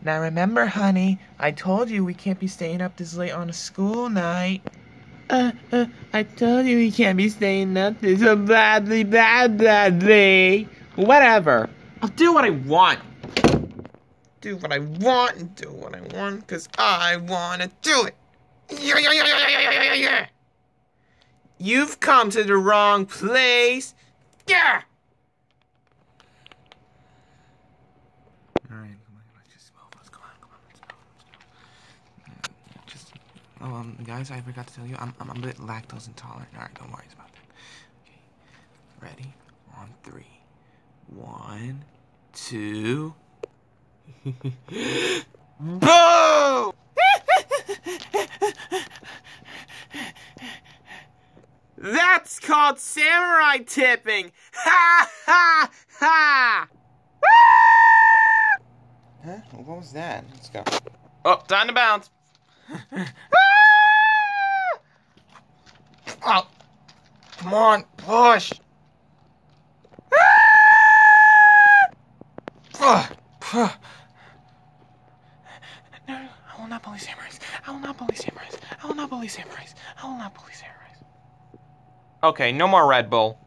Now remember, honey, I told you we can't be staying up this late on a school night. I told you we can't be staying up this badly. Whatever. I'll do what I want. Do what I want and do what I want, because I want to do it. Yeah. You've come to the wrong place. Yeah. Alright, come on, let's just move. Let's go on, let's go. Guys, I forgot to tell you, I'm a bit lactose intolerant. Alright, don't worry about that. Okay, ready? On 3. 1, 2. Boo! That's called samurai tipping! Ha ha ha! Huh? What was that? Let's go. Oh, time to bounce. Oh, come on, push. No, I will not bully samurais. I will not bully samurais. I will not bully samurais. I will not bully samurais. Okay, no more Red Bull.